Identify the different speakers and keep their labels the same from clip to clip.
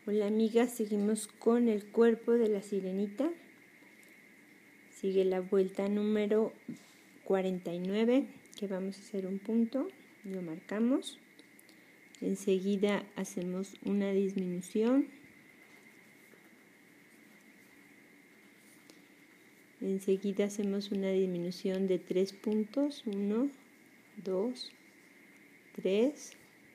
Speaker 1: Hola amigas, seguimos con el cuerpo de la sirenita. Sigue la vuelta número 49, que vamos a hacer un punto, lo marcamos. Enseguida hacemos una disminución. Enseguida hacemos una disminución de 3 puntos, 1, 2, 3.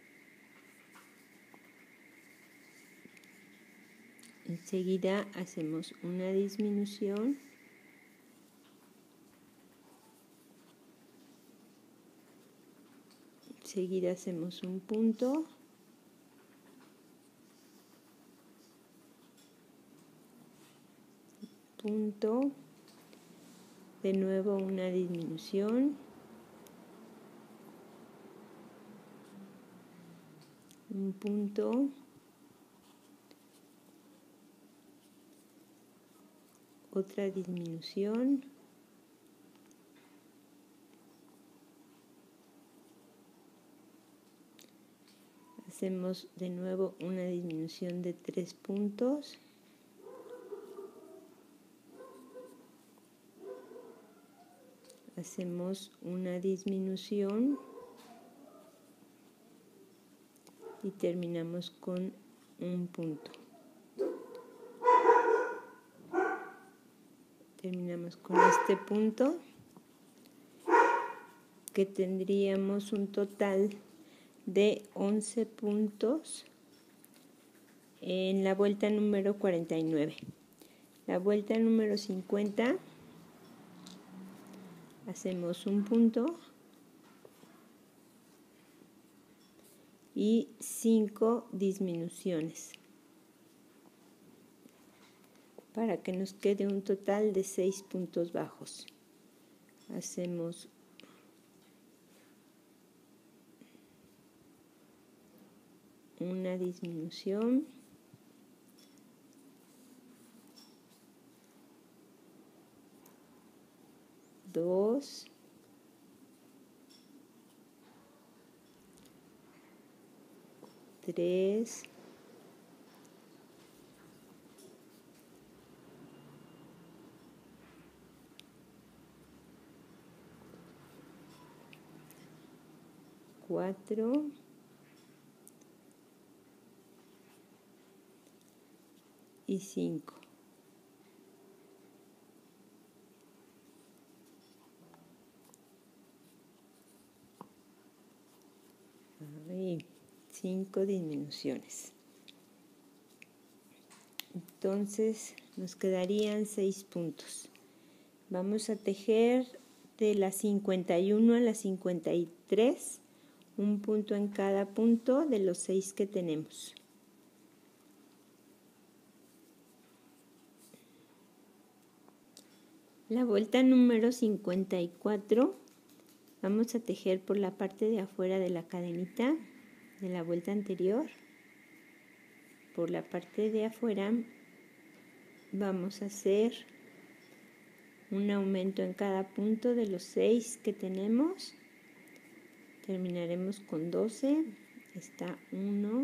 Speaker 1: Enseguida hacemos una disminución. Enseguida hacemos un punto. Punto. De nuevo una disminución. Un punto. Otra disminución. Hacemos de nuevo una disminución de 3 puntos. Hacemos una disminución y terminamos con un punto. Terminamos con este punto, que tendríamos un total de 11 puntos en la vuelta número 49. La vuelta número 50 hacemos un punto y 5 disminuciones para que nos quede un total de 6 puntos bajos. Hacemos una disminución, dos, tres, cuatro, y 5. Ahí, 5 disminuciones. Entonces nos quedarían 6 puntos. Vamos a tejer de la 51 a la 53, un punto en cada punto de los 6 que tenemos. La vuelta número 54, vamos a tejer por la parte de afuera de la cadenita de la vuelta anterior. Por la parte de afuera vamos a hacer un aumento en cada punto de los 6 que tenemos. Terminaremos con 12. Está 1,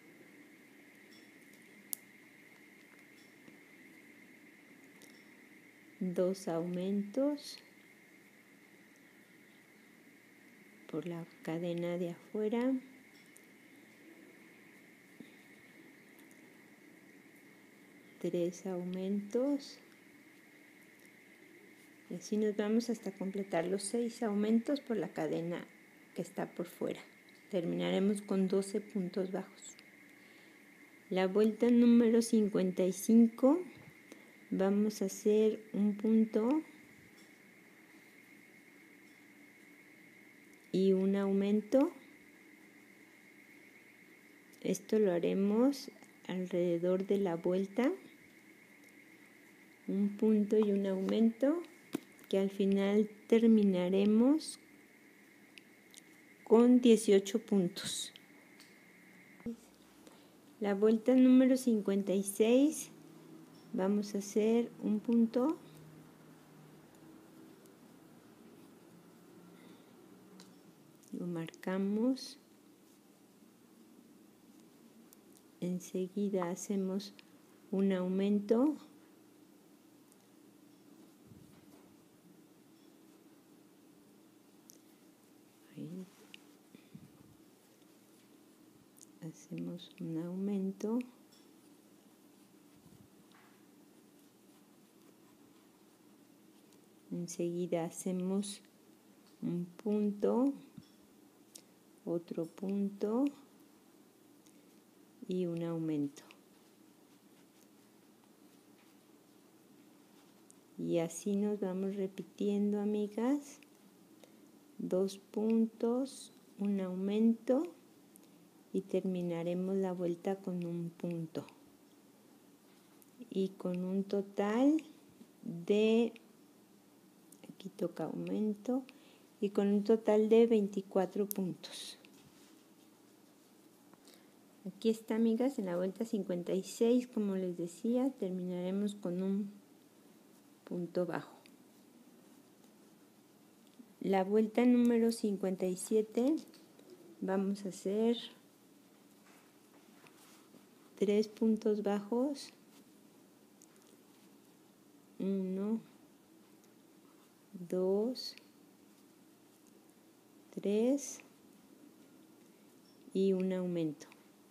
Speaker 1: 2 aumentos por la cadena de afuera, 3 aumentos, y así nos vamos hasta completar los 6 aumentos por la cadena que está por fuera. Terminaremos con 12 puntos bajos. La vuelta número 55, vamos a hacer un punto y un aumento. Esto lo haremos alrededor de la vuelta, un punto y un aumento, que al final terminaremos con 18 puntos. La vuelta número 56, vamos a hacer un punto lo marcamos, enseguida hacemos un aumento, ahí. Hacemos un aumento, enseguida hacemos un punto, otro punto y un aumento. Y así nos vamos repitiendo, amigas. 2 puntos, un aumento y terminaremos la vuelta con un punto. Y con un total de, aquí toca aumento, y con un total de 24 puntos. Aquí está, amigas, en la vuelta 56, como les decía, terminaremos con un punto bajo. La vuelta número 57 vamos a hacer 3 puntos bajos, 1, 2, 3 y un aumento.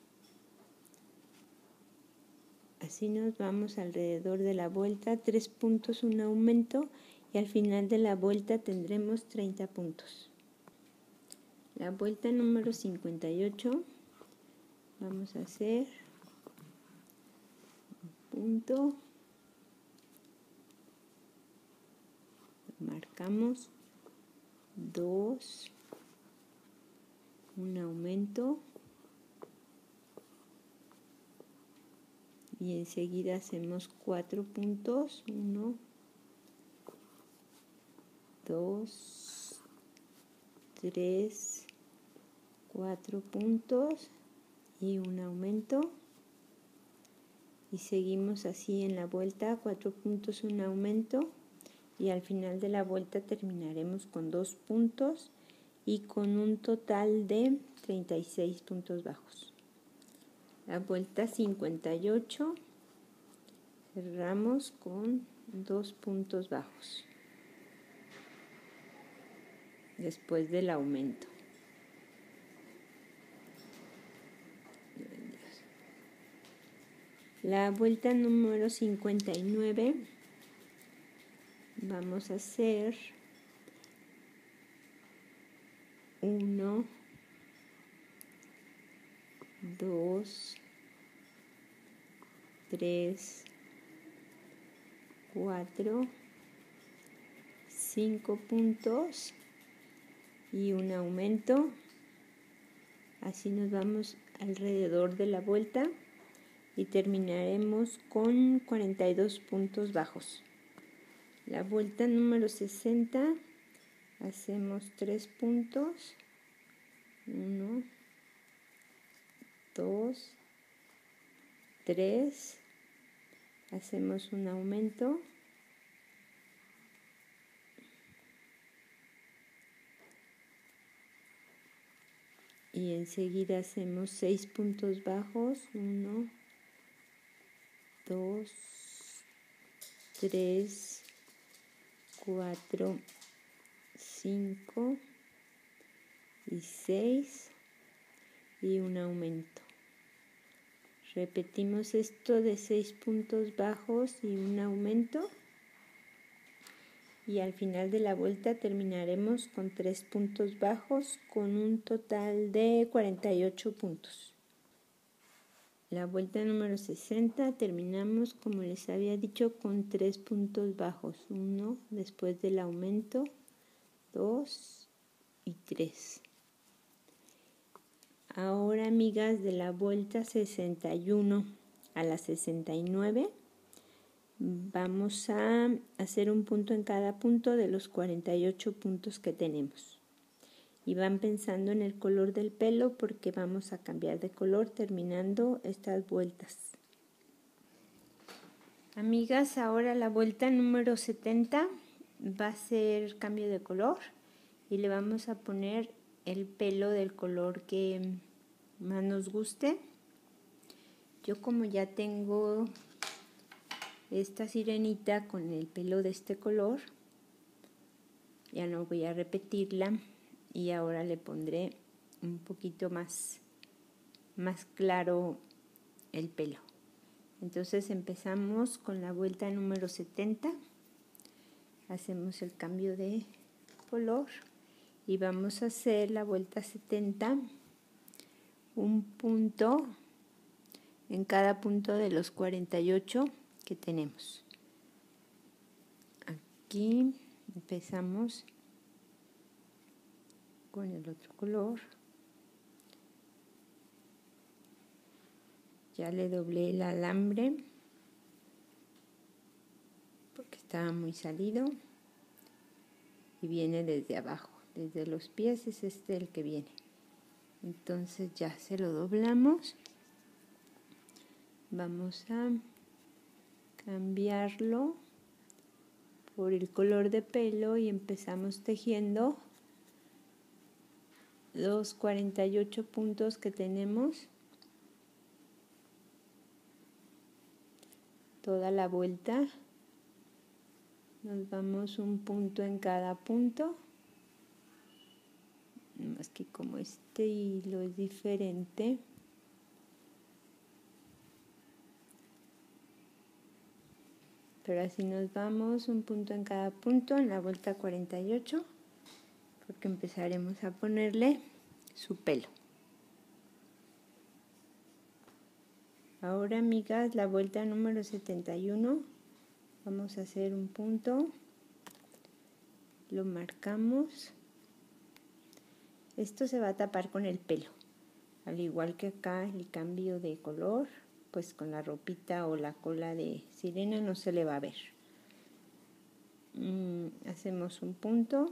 Speaker 1: Así nos vamos alrededor de la vuelta, 3 puntos, un aumento, y al final de la vuelta tendremos 30 puntos. La vuelta número 58 vamos a hacer un punto, marcamos 2, un aumento y enseguida hacemos 4 puntos, 1, 2, 3, 4 puntos y un aumento, y seguimos así en la vuelta, 4 puntos, un aumento, y al final de la vuelta terminaremos con 2 puntos y con un total de 36 puntos bajos. La vuelta 58 cerramos con 2 puntos bajos después del aumento. La vuelta número 59 vamos a hacer 1, 2, 3, 4, 5 puntos y un aumento. Así nos vamos alrededor de la vuelta y terminaremos con 42 puntos bajos. La vuelta número 60 hacemos 3 puntos, 1, 2, 3, hacemos un aumento y enseguida hacemos 6 puntos bajos, 1, 2, 3, 4, 5 y 6 y un aumento. Repetimos esto de 6 puntos bajos y un aumento, y al final de la vuelta terminaremos con 3 puntos bajos con un total de 48 puntos. La vuelta número 60 terminamos, como les había dicho, con 3 puntos bajos, 1 después del aumento, 2 y 3. Ahora, amigas, de la vuelta 61 a la 69 vamos a hacer un punto en cada punto de los 48 puntos que tenemos. Y van pensando en el color del pelo porque vamos a cambiar de color terminando estas vueltas. Amigas, ahora la vuelta número 70 va a ser cambio de color y le vamos a poner el pelo del color que más nos guste. Yo como ya tengo esta sirenita con el pelo de este color, ya no voy a repetirla y ahora le pondré un poquito más claro el pelo. Entonces empezamos con la vuelta número 70, hacemos el cambio de color y vamos a hacer la vuelta 70, un punto en cada punto de los 48 que tenemos. Aquí empezamos con el otro color. Ya le doblé el alambre porque estaba muy salido y viene desde abajo, desde los pies es este el que viene. Entonces ya se lo doblamos. Vamos a cambiarlo por el color de pelo y empezamos tejiendo los 48 puntos que tenemos, toda la vuelta. Nos vamos un punto en cada punto, más que como este hilo es diferente, pero así nos vamos un punto en cada punto en la vuelta 48, porque empezaremos a ponerle su pelo. Ahora, amigas, la vuelta número 71, vamos a hacer un punto, lo marcamos. Esto se va a tapar con el pelo, al igual que acá el cambio de color, pues con la ropita o la cola de sirena no se le va a ver. Hacemos un punto,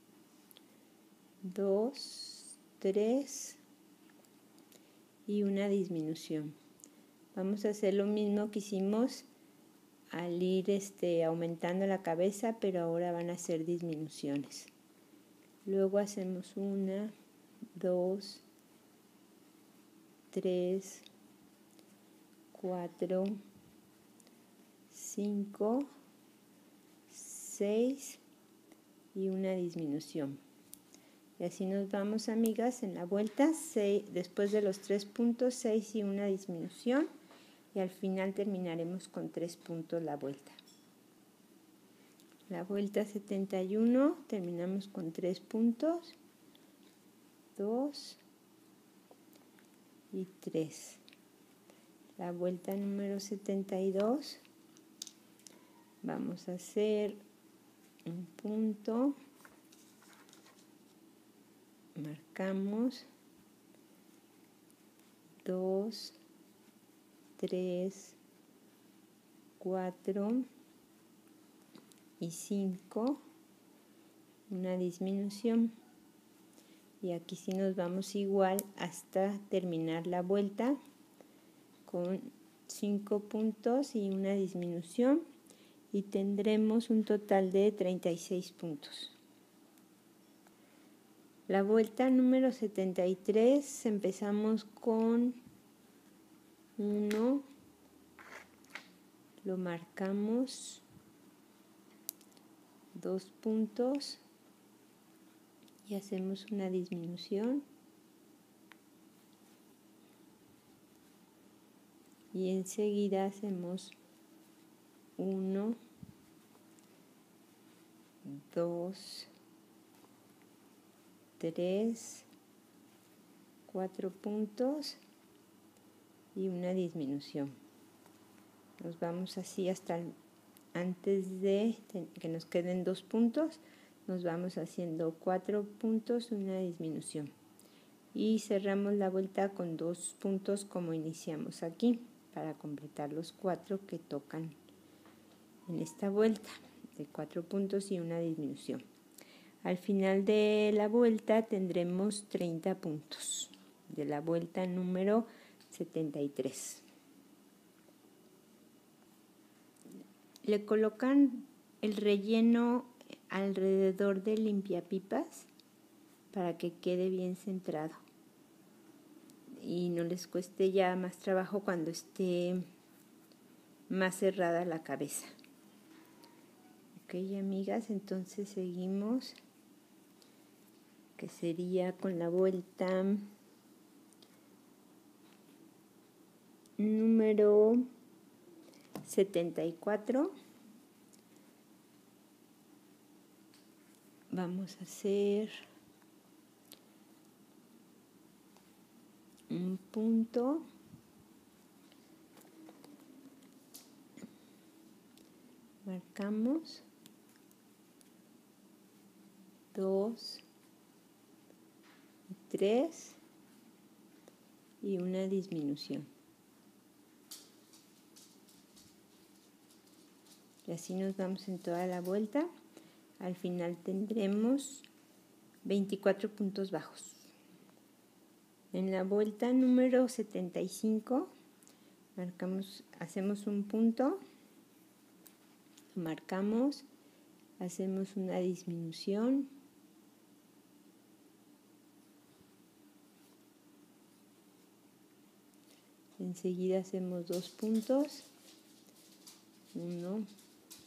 Speaker 1: 2, 3 y una disminución. Vamos a hacer lo mismo que hicimos al ir aumentando la cabeza, pero ahora van a ser disminuciones. Luego hacemos 1, 2, 3, 4, 5, 6 y una disminución. Y así nos vamos, amigas, en la vuelta, 6, después de los 3 puntos, 6 y una disminución. Y al final terminaremos con 3 puntos la vuelta. La vuelta 71 terminamos con 3 puntos, 2 y 3. La vuelta número 72 vamos a hacer un punto, marcamos 2, 3, 4 y 5, una disminución, y aquí sí nos vamos igual hasta terminar la vuelta con 5 puntos y una disminución, y tendremos un total de 36 puntos. La vuelta número 73 empezamos con 1, lo marcamos, 2 puntos y hacemos una disminución, y enseguida hacemos 1, 2, 3, 4 puntos y una disminución. Nos vamos así hasta antes de que nos queden 2 puntos, nos vamos haciendo 4 puntos, una disminución, y cerramos la vuelta con 2 puntos como iniciamos aquí, para completar los 4 que tocan en esta vuelta, de 4 puntos y una disminución. Al final de la vuelta tendremos 30 puntos de la vuelta número 73. Le colocan el relleno alrededor del limpiapipas para que quede bien centrado. y no les cueste ya más trabajo cuando esté más cerrada la cabeza. Ok, amigas, entonces seguimos, que sería con la vuelta número 74. Vamos a hacer un punto, marcamos 2, 3 y una disminución. Y así nos vamos en toda la vuelta. Al final tendremos 24 puntos bajos. En la vuelta número 75 hacemos un punto, marcamos, hacemos una disminución, enseguida hacemos 2 puntos, 1,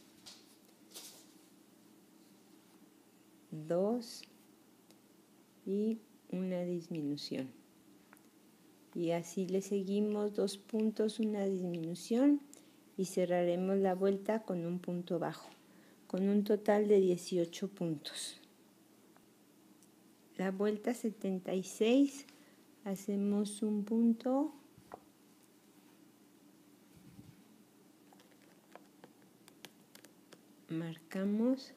Speaker 1: 2 y una disminución. Y así le seguimos 2 puntos, una disminución y cerraremos la vuelta con un punto bajo, con un total de 18 puntos. La vuelta 76 hacemos un punto, marcamos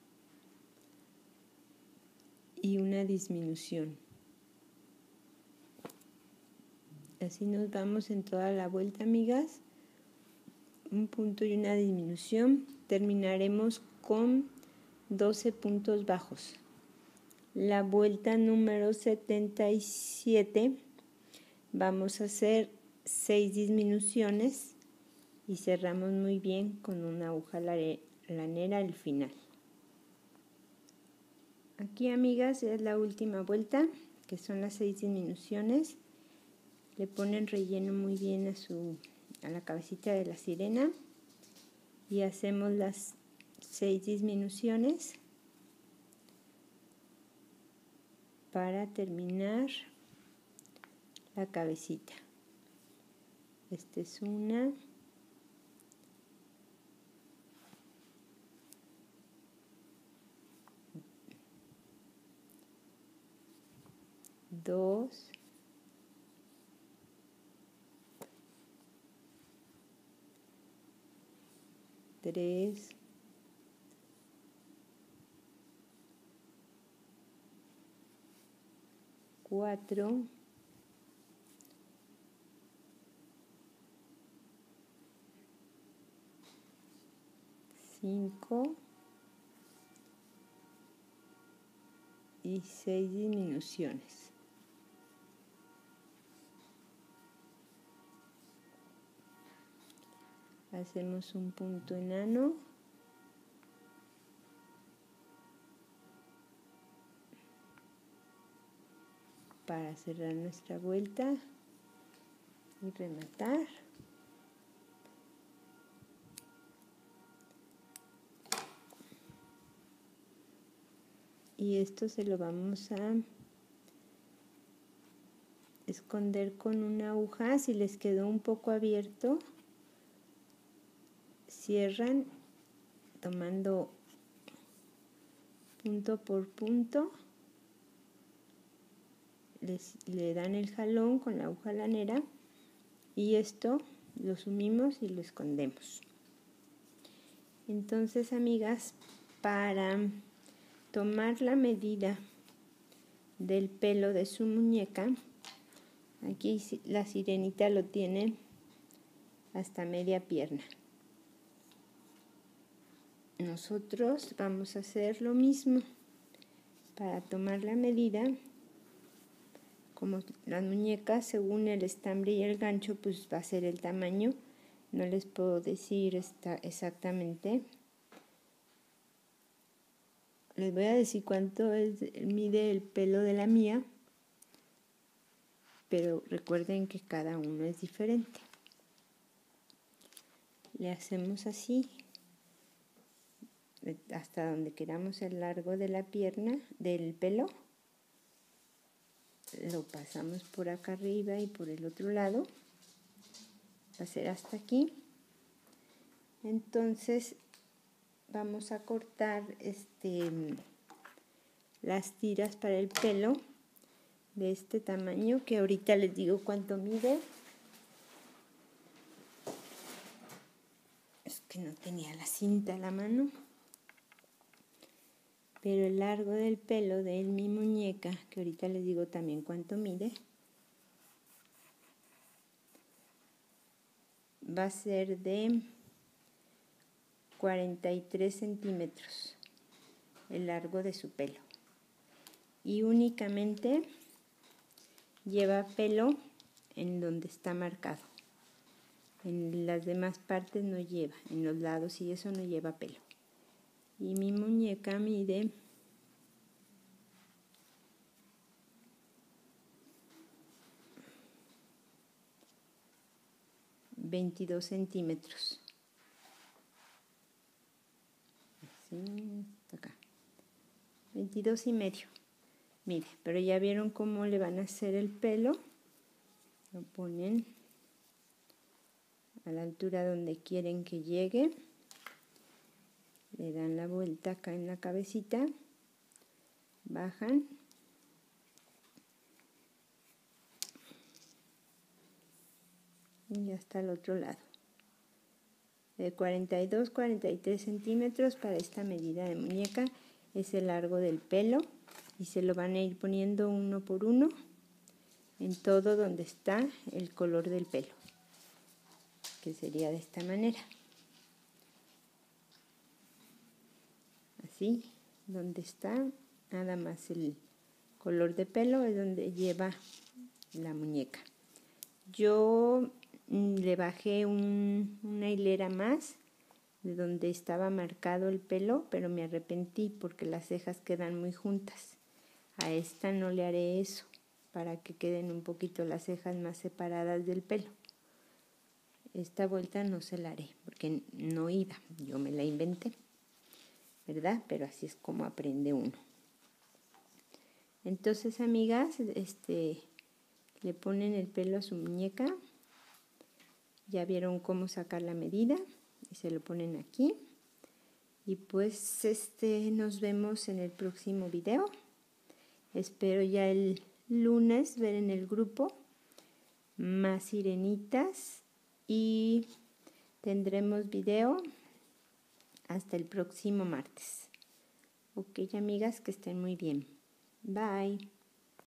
Speaker 1: y una disminución. Así nos vamos en toda la vuelta, amigas. Un punto y una disminución. Terminaremos con 12 puntos bajos. La vuelta número 77 vamos a hacer 6 disminuciones y cerramos muy bien con una aguja lanera al final. Aquí, amigas, es la última vuelta, que son las 6 disminuciones. Le ponen relleno muy bien a la cabecita de la sirena y hacemos las 6 disminuciones para terminar la cabecita. Esta es una, dos, 3, 4, 5 y 6 disminuciones. Hacemos un punto enano para cerrar nuestra vuelta y rematar. Y esto se lo vamos a esconder con una aguja. Si les quedó un poco abierto, cierran tomando punto por punto, le dan el jalón con la aguja lanera y esto lo sumimos y lo escondemos. Entonces, amigas, para tomar la medida del pelo de su muñeca, aquí la sirenita lo tiene hasta media pierna. Nosotros vamos a hacer lo mismo para tomar la medida. Como las muñecas, según el estambre y el gancho, pues va a ser el tamaño. No les puedo decir exactamente. Les voy a decir cuánto mide el pelo de la mía. pero recuerden que cada uno es diferente. Le hacemos así hasta donde queramos el largo de la pierna, del pelo. Lo pasamos por acá arriba y por el otro lado. Va a ser hasta aquí. Entonces vamos a cortar las tiras para el pelo de este tamaño, que ahorita les digo cuánto mide. Es que no tenía la cinta a la mano. Pero el largo del pelo de mi muñeca, que ahorita les digo también cuánto mide, va a ser de 43 centímetros el largo de su pelo. Y únicamente lleva pelo en donde está marcado. En las demás partes no lleva, en los lados y eso no lleva pelo. Y mi muñeca mide 22 centímetros. Así, hasta acá. 22 y medio. Mire, pero ya vieron cómo le van a hacer el pelo. Lo ponen a la altura donde quieren que llegue. Le dan la vuelta acá en la cabecita. Bajan. Y hasta el otro lado. De 42-43 centímetros para esta medida de muñeca es el largo del pelo. Y se lo van a ir poniendo uno por uno en todo donde está el color del pelo, que sería de esta manera. Así, donde está nada más el color de pelo es donde lleva la muñeca. Yo le bajé una hilera más de donde estaba marcado el pelo, pero me arrepentí porque las cejas quedan muy juntas. A esta no le haré eso, para que queden un poquito las cejas más separadas del pelo. Esta vuelta no se la haré, porque no iba, yo me la inventé, ¿verdad? Pero así es como aprende uno. Entonces, amigas, le ponen el pelo a su muñeca. Ya vieron cómo sacar la medida y se lo ponen aquí. Y pues nos vemos en el próximo video. Espero ya el lunes ver en el grupo más sirenitas y tendremos video hasta el próximo martes. Ok, amigas, que estén muy bien. Bye.